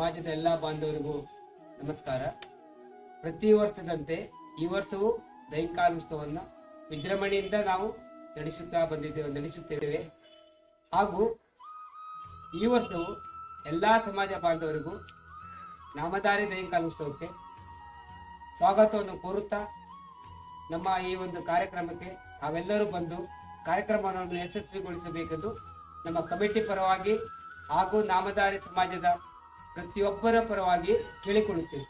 ಸಮಾಜದ ಎಲ್ಲ ಬಾಂಧವರಿಗೂ ನಮಸ್ಕಾರ. ಪ್ರತಿ ವರ್ಷದಂತೆ ಈ ವರ್ಷವೂ ದೈಹಿಕಾನುತ್ಸವವನ್ನು ವಿಜೃಂಭಣೆಯಿಂದ ನಾವು ನಡೆಸುತ್ತೇವೆ. ಹಾಗೂ ಈ ವರ್ಷವು ಎಲ್ಲ ಸಮಾಜ ಬಾಂಧವರಿಗೂ ನಾಮಧಾರಿ ದೈಹಿಕಾನುತ್ಸವಕ್ಕೆ ಸ್ವಾಗತವನ್ನು ಕೋರುತ್ತಾ ನಮ್ಮ ಈ ಒಂದು ಕಾರ್ಯಕ್ರಮಕ್ಕೆ ತಾವೆಲ್ಲರೂ ಬಂದು ಕಾರ್ಯಕ್ರಮವನ್ನು ಯಶಸ್ವಿಗೊಳಿಸಬೇಕೆಂದು ನಮ್ಮ ಕಮಿಟಿ ಪರವಾಗಿ ಹಾಗೂ ನಾಮಧಾರಿ ಸಮಾಜದ ಪ್ರತಿಯೊಬ್ಬರ ಪರವಾಗಿ ಕೇಳಿಕೊಳ್ಳುತ್ತೇವೆ.